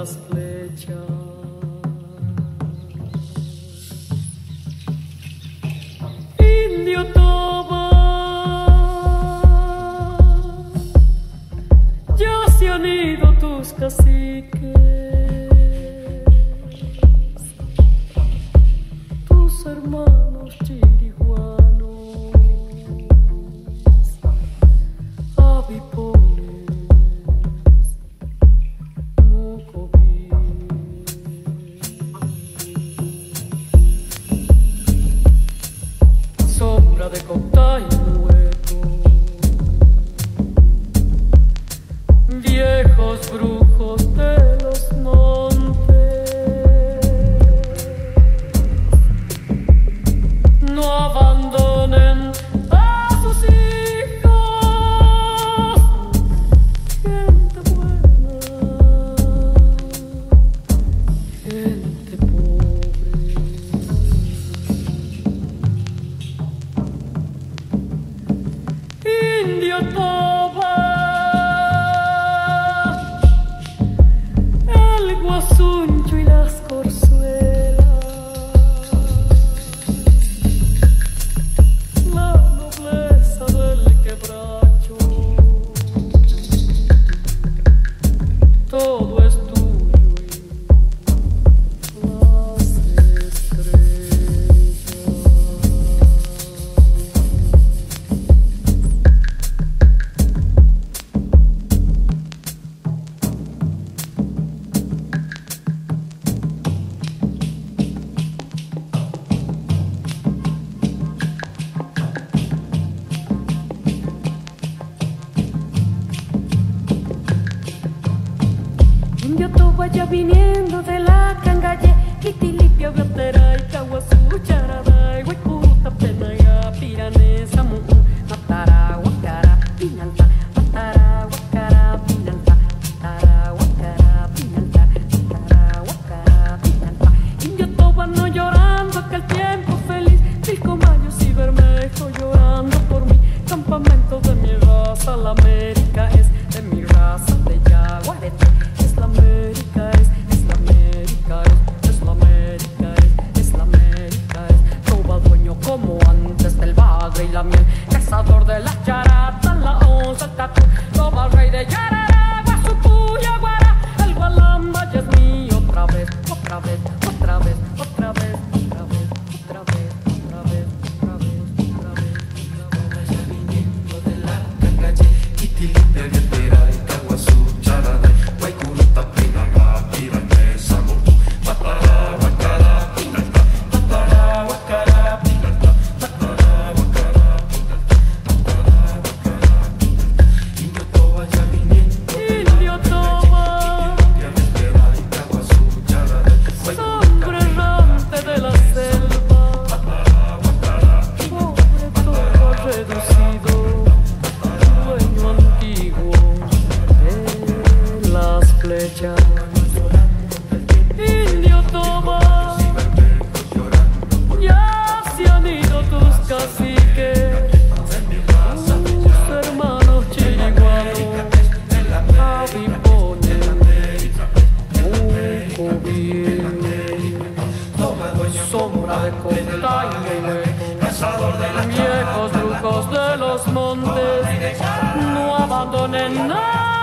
las flechas. Indio Toba, ya se han ido tus caciques, tus hermanos chiriguanos, avipones, mocoví. Sombra de Coctay nuevo, viejos brujos de los montes, no abandonen a sus hijos, gente buena, gente pobre. Indio Toba, el guasuncho y las corzuelas, la nobleza del quebracho, todo es tuyo y las estrellas. Indio Toba ya viniendo de la cangalle, Quitilipia, Biotera y Caguazú, Charaday, Huecuta, Penaya, Piranesa, Mujú, Matara, Huacara, Pinalta, Matara, Huacara, Pinalta, Matara, Huacara, Pinalta, Matara, Huacara, Pinalta. Indio Toba no llorando aquel tiempo feliz, Pilcomayos y Bermejo llorando por mí, campamento de mi raza, la América es de mi raza, de Yaguarete. La América es la América es la América es la América Toba dueño como antes del bagre y la miel, cazador de las charatas, la onza, el tatu, Toba rey de Yarará, Guasucú, Yaguará, el Gualamba ya es mío otra vez, otra vez, otra vez, otra vez, otra vez, otra vez, otra vez, otra vez, otra vez, otra vez. Vaya viniendo de la cangalle, Quitilipia, Biotera y Caguazú, Charaday, Huaycuruta, Pinalta, Piranesa, Mujú, Matara, Huacara, Pinalta, Matara, Huacara, Pinalta, Matara, Huacara, Pinalta, Matara, Huacara, Pinalta. Indio Toba ya viniendo de la cangalle, Quitilipia, Biotera y Caguazú, Charaday, Sangre errante de la selva, Matara, Huacara, pobre Toba reducido, dueño antiguo de las flechas. Indio Toba, ya se han ido tus caciques, tus hermanos chiriguanos, avipones, mucoví. Sombra de Coctay nuevo, viejos brujos de los montes, no abandonen nada.